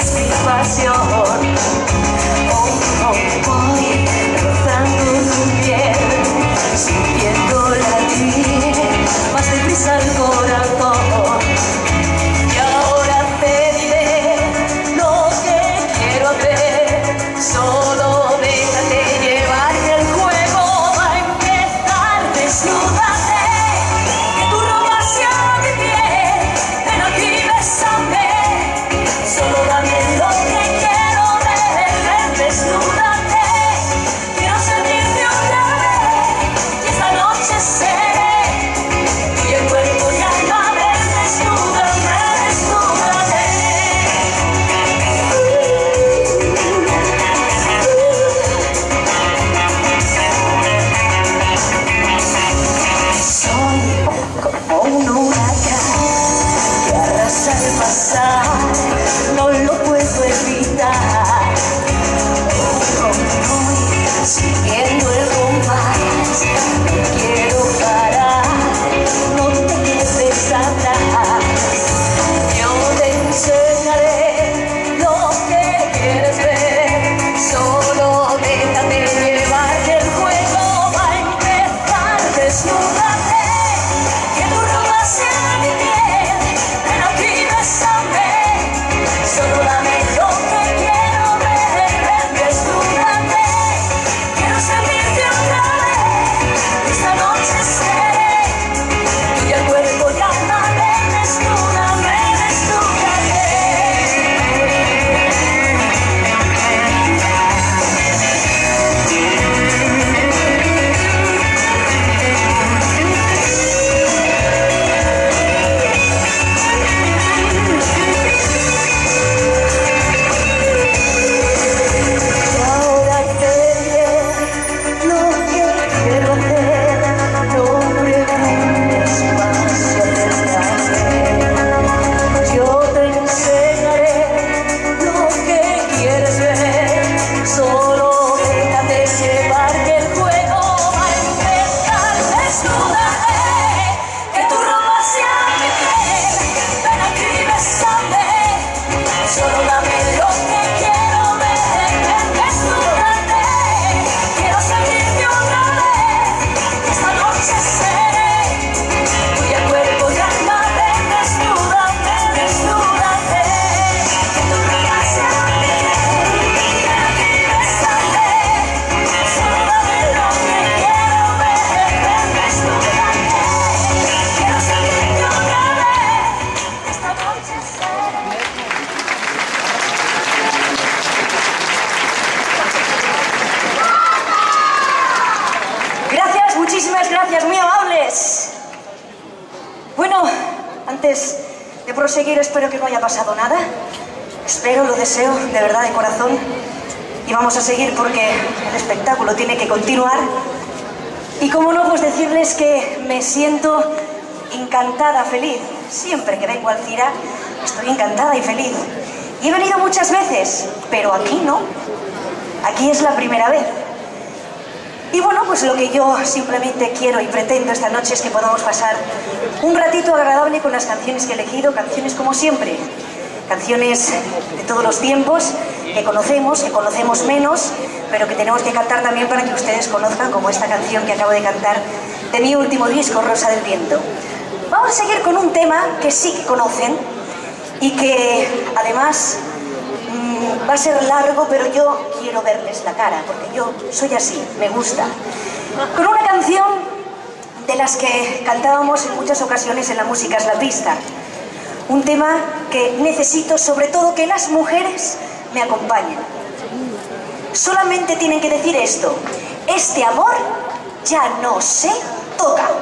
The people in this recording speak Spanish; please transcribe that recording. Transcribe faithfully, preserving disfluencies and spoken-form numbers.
mis crispación. Oh, oh, voy rozando tu piel, sintiendo latir más deprisa el corazón. Y ahora te diré lo que quiero hacer, solo déjate llevar que el juego va a empezar. Desnúdate, que tu ropa sea mi piel, ven aquí, bésame, solo dame lo que quiero ver. Ven, desnúdate, quiero sentirte otra vez, y esta noche seré y el cuerpo y alma. Ven, desnúdame, desnúdame. Soy como un huracán que arrasa el pasar, no lo puedo evitar. Voy siguiendo el compás, no quiero parar, no te quedes atrás. Yo te enseñaré lo que quieres ver, solo déjate llevar que el juego va a empezar. Desnúdate, que tu ropa sea mi piel, ven aquí, bésame, solo dame lo que quiero ver. Ven, desnúdate, quiero sentirte otra vez, esta noche seré tuya el cuerpo y alma. Ven, desnúdame, desnúdate. Y ahora te diré lo que quiero hacer, no preguntes más y acércame. Yo te enseñaré lo que quieres ver, solo déjate llevar que el juego va a empezar. Desnúdate, que tu ropa sea mi piel, ven aquí, bésame, solo dame lo que quiero ver. Ven, desnúdate, quiero sentirte otra vez, esta noche seré tuya el cuerpo y alma. Ven, desnúdate, desnúdate, que tu ropa sea mi piel, ven aquí, bésame, solo dame lo que quiero ver. Ven, desnúdate, quiero sentirte otra vez, esta noche seré. Gracias, muchísimas gracias, muy amables. Bueno, antes de proseguir, espero que no haya pasado nada. Espero, lo deseo, de verdad, de corazón. Y vamos a seguir porque el espectáculo tiene que continuar. Y como no, pues decirles que me siento encantada, feliz. Siempre que vengo al CIRA estoy encantada y feliz. Y he venido muchas veces, pero aquí no. Aquí es la primera vez. Y bueno, pues lo que yo simplemente quiero y pretendo esta noche es que podamos pasar un ratito agradable con las canciones que he elegido, canciones como siempre, canciones de todos los tiempos, que conocemos, que conocemos menos, pero que tenemos que cantar también para que ustedes conozcan, como esta canción que acabo de cantar de mi último disco, Rosa del Viento. Vamos a seguir con un tema que sí que conocen y que además mmm, va a ser largo, pero yo quiero verles la cara, porque yo soy así, me gusta. Con una canción de las que cantábamos en muchas ocasiones en la música es la pista. Un tema que necesito, sobre todo, que las mujeres me acompañen. Solamente tienen que decir esto: este amor ya no se toca.